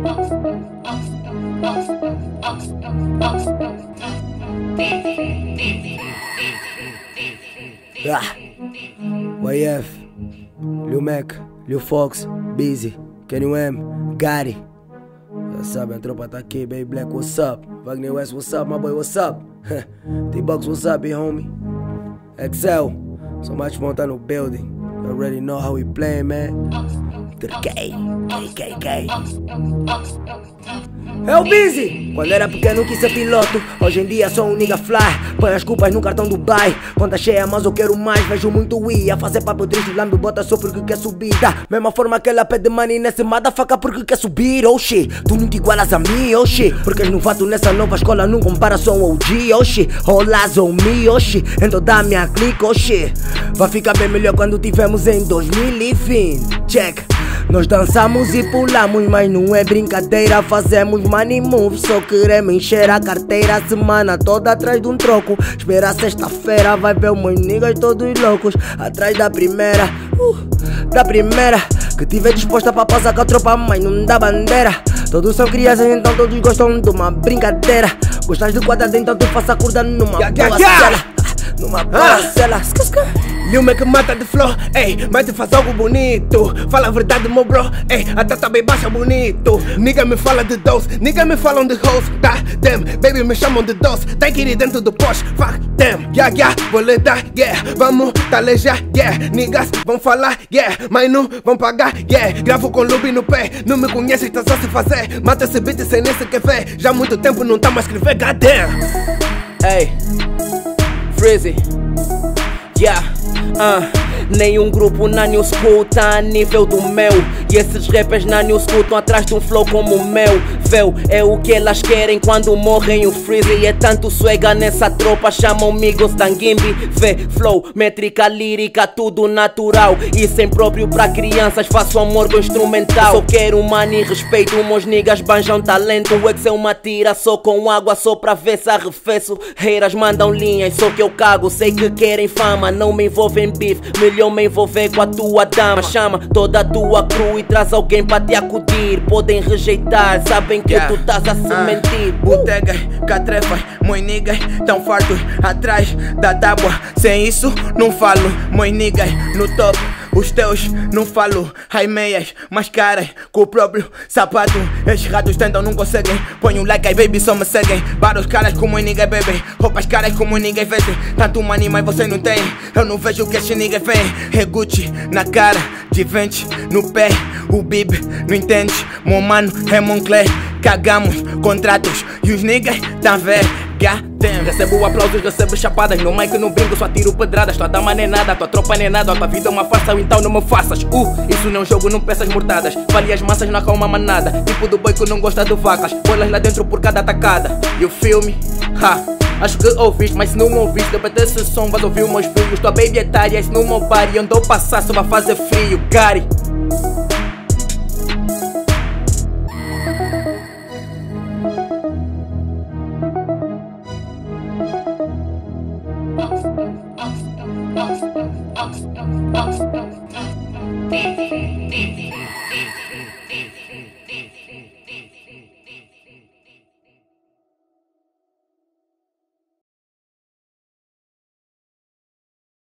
YF, Lil Mac, Lil Fox, Busy, Kenny M, Gotti. Já sabe, a tropa tá aqui, Baby Black, what's up? Wagner West, what's up? My boy, what's up? T-Bucks, what's up, homie? Excel, so much more tá no building. You already know how we play, man. KKK. É o Busy! Quando era pequeno quis ser piloto, hoje em dia sou um nigga fly. Põe as culpas no cartão do Dubai. Conta cheia, mas eu quero mais. Vejo muito a fazer papel triste, lambe bota só porque quer subir. Da mesma forma que ela pede money nesse motherfucker porque quer subir. Oh shit, tu não te igualas a mim, oh shit. Porque és novato nessa nova escola, não compara, sou um OG, oh shit. Rolas on me, oh shit, em toda a minha clique, oh shit. Vai ficar bem melhor quando tivemos em 2020. Check. Nós dançamos e pulamos, mas não é brincadeira. Fazemos money moves, só queremos encher a carteira. A semana toda atrás de um troco. Espera sexta-feira, vai ver meus niggas todos loucos. Atrás da primeira, que tiver disposta pra passar com a tropa, mas não dá bandeira. Todos são crianças, então todos gostam de uma brincadeira. Gostas de quadrado, então tu faça curda numa boa cela. Numa boa cela. Lil Mac mata de flow, ei, mas te faz algo bonito. Fala a verdade, meu bro, ei, a tata bem baixa bonito. Nigga me fala de dose, nigga me falam de hoes, tá, damn, baby me chamam de dose. Tem que ir dentro do post, fuck them, yeah, vou lhe dar, yeah. Vamos talejar, yeah, niggas vão falar, yeah, mas não vão pagar, yeah. Gravo com lube no pé, não me conheces, tá só se fazer. Mata esse beat sem nem se quer ver, já há muito tempo não tá mais escrever, goddamn. Ei, Freezy, yeah. Nenhum grupo na New School tá a nível do meu. E esses rappers na New School tão atrás de um flow como o meu. Véu, é o que elas querem quando morrem o Freezy. É tanto swagga nessa tropa, chamam Migos Tangimbi. Vê, flow, métrica, lírica, tudo natural. Isso é próprio pra crianças, faço amor com instrumental. Só quero money, respeito, meus niggas banjam talento. O Excel me atira só com água, só pra ver se arrefeço. Haters mandam linhas, só que eu cago. Sei que querem fama, não me envolvem beef. Melhor me envolver com a tua dama. Chama toda a tua crew e traz alguém pra te acudir. Podem rejeitar, sabem que tu estás a se mentir. Botegas, catrefas, moi niggas tão fartos atrás da tábua. Sem isso não falo, moi niggas no top. Os teus não falo, ai meias, mais caras com o próprio sapato. Esses ratos tentam, não conseguem. Põe um like, aí baby, só me seguem. Vários caras como ninguém bebem, roupas caras como ninguém vestem. Tanto money, mas você não tem. Eu não vejo o que esses niggas veem. É Gucci na cara, Givenchy no pé. O Bib, não entende? Meu mano é Moncler. Cagamos contratos e os niggas tá velho. Recebo aplausos, recebo chapadas. No mic não brinco, só tiro pedradas. Tua dama nem nada, tua tropa nem nada. Tua vida é uma farsa, então não me faças. Isso não é um jogo, não peças mortadas. Vale as massas na calma manada. Tipo do boi que não gosta de vacas. Bolas lá dentro por cada atacada. E o filme, acho que ouviste, mas se não ouviste, depois desse som vais ouvir meus filhos. Tua baby é tária, se não me pare, andou passar, só vai fazer frio, Gotti. Busy.